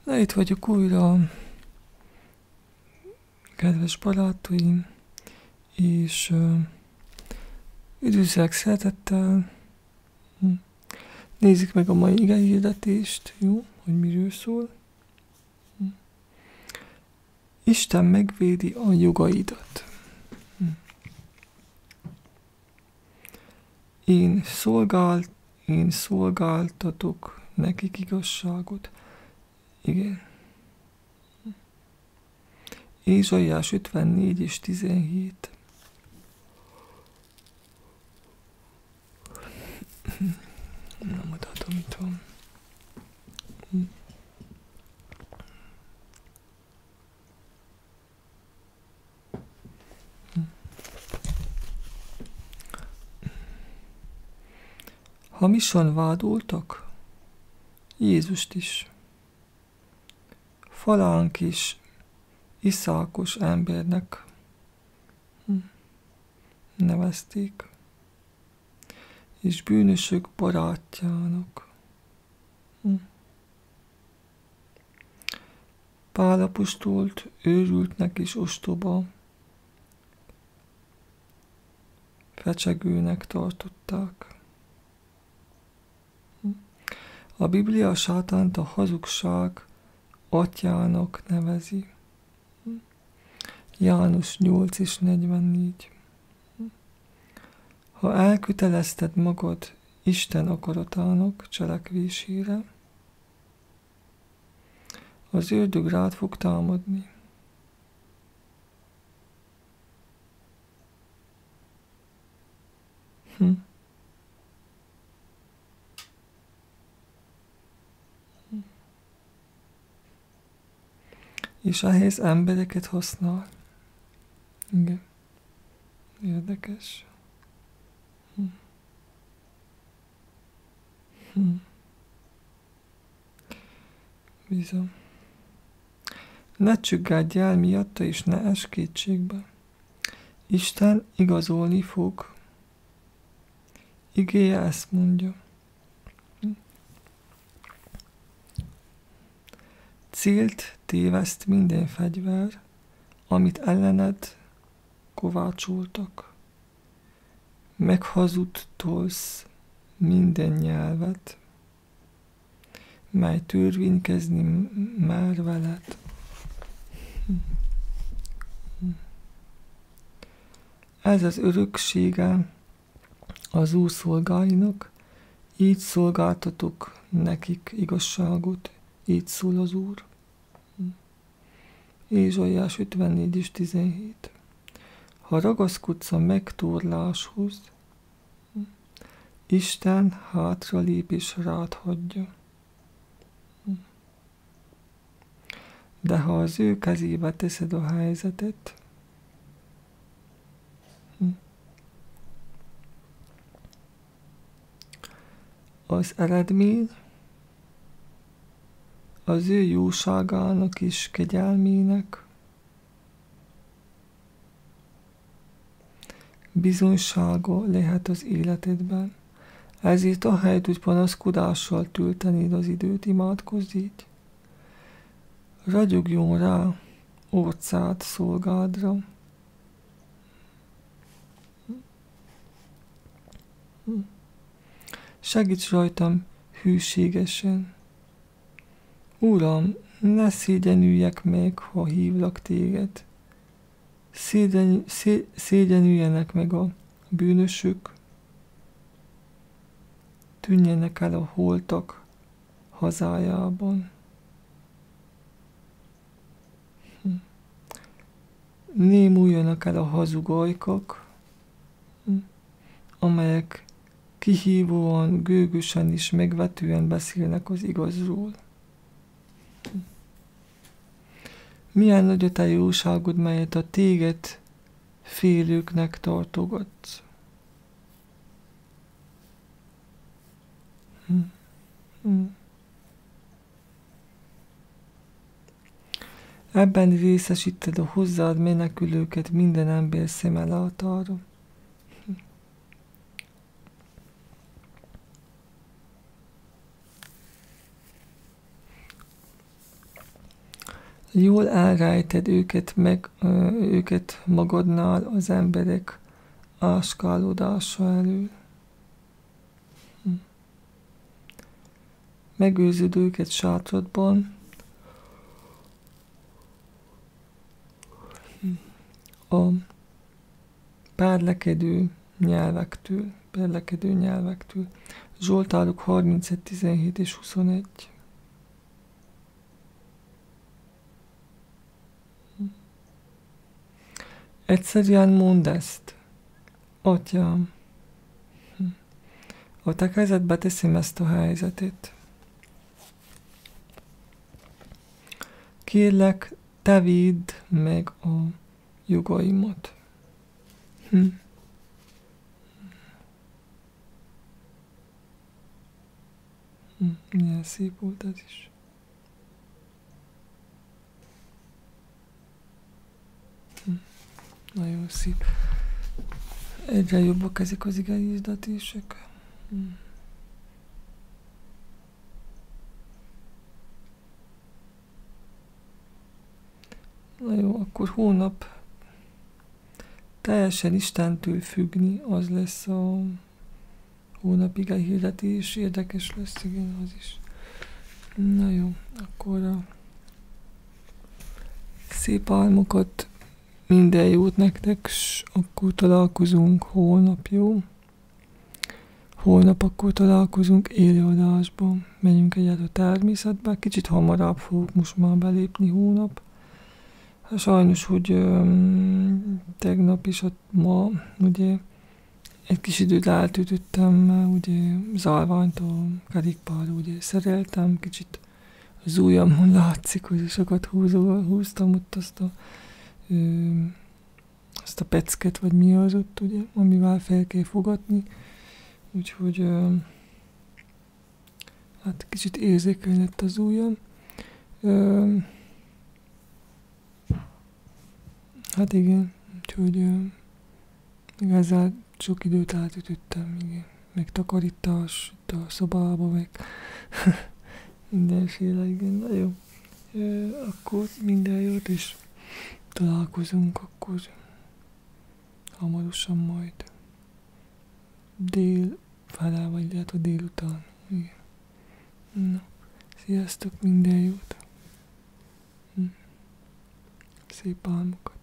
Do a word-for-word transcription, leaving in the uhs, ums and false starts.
Na, itt vagyok újra, kedves barátaim, és uh, üdvözlök szeretettel. Hm. Nézzük meg a mai igehirdetést, jó, hogy miről szól. Hm. Isten megvédi a jogaidat. Hm. Én szolgál, én szolgáltatok nekik igazságot. Igen. Ézsaiás ötvennégy és tizenhét. Nem mutatom, itt van. Hamisan vádoltak Jézust is. Falánk is iszákos embernek nevezték, és bűnösök barátjának. Pál apostolt őrültnek és ostoba, fecsegőnek tartották. A Biblia a sátánt a hazugság atyának nevezi. János nyolc és negyvennégy. Ha elkötelezted magad Isten akaratának cselekvésére, az ördög rád fog támadni. Hm. És ehhez embereket használ. Igen. Érdekes. Hm. Hm. Bizony. Ne csüggedj el miatta, és ne esd kétségbe. Isten igazolni fog. Igéje ezt mondja. Célt téveszt minden fegyver, amit ellened kovácsoltak. Meghazudtolsz minden nyelvet, mely törvénykezni már veled. Ez az öröksége az Úr szolgáinak, így szolgáltatok nekik igazságot, így szól az Úr. Ézsaiás ötvennégy és tizenhét. Ha ragaszkodsz a megtorláshoz, Isten hátra lép és rád hagyja. De ha az ő kezébe teszed a helyzetet, az eredmény az ő jóságának és kegyelmének bizonysága lehet az életedben. Ezért ahelyett, hogy panaszkodással töltenéd az időt, imádkozz így. Ragyogjon rá orcád szolgádra. Segíts rajtam hűségesen. Uram, ne szégyenüljek meg, ha hívlak téged. Szégyen, szé, szégyenüljenek meg a bűnösök. Tűnjenek el a holtak hazájában. Némuljanak el a hazug ajkak, amelyek kihívóan, gőgösen is megvetően beszélnek az igazról. Milyen nagy a te jóságod, melyet a téged félőknek tartogatsz. Hm. Hm. Ebben részesíted a hozzád menekülőket minden ember szeme látára. Jól elrejted őket, meg, őket magadnál az emberek áskálódása elől. Hm. Megőrzöd őket sátradban, a perlekedő nyelvektől, perlekedő nyelvektől. Zsoltárok harmincöt, tizenhét és huszonegy. Egyszerűen mondd ezt, Atyám, a te kezedbe teszem ezt a helyzetet. Kérlek, te védd meg a jogaimat. Hm. Hm. Milyen szép volt ez is. Hm. Nagyon szép. Egyre jobbak ezek az igeizdetések. Hm. Na jó, akkor hónap teljesen Istentől függni, az lesz a hónap ige hirdetés, érdekes lesz, igen, az is. Na jó, akkor a szép álmokat, minden jót nektek, s akkor találkozunk holnap, jó? Holnap akkor találkozunk élőadásban, menjünk egyet a természetbe, kicsit hamarabb fogok most már belépni hónap. Sajnos, hogy öm, tegnap is, ott ma, ugye, egy kis időt eltöltöttem, ugye, zárványt a kerékpárra, ugye, szereltem, kicsit az ujjamon látszik, hogy sokat húzó, húztam ott azt a, öm, azt a pecket, vagy mi az ott, ugye, amivel fel kell fogatni, úgyhogy, öm, hát kicsit érzékeny lett az ujjam. Öm, Hát igen, úgyhogy uh, ezzel sok időt eltöltöttem, igen. Meg takarítás itt a szobába, meg mindenféle, igen, na jó. Uh, akkor minden jót, és találkozunk akkor hamarosan majd. Dél fele, vagy lehet a délután, igen. Na, sziasztok, minden jót. Hm. Szép álmokat.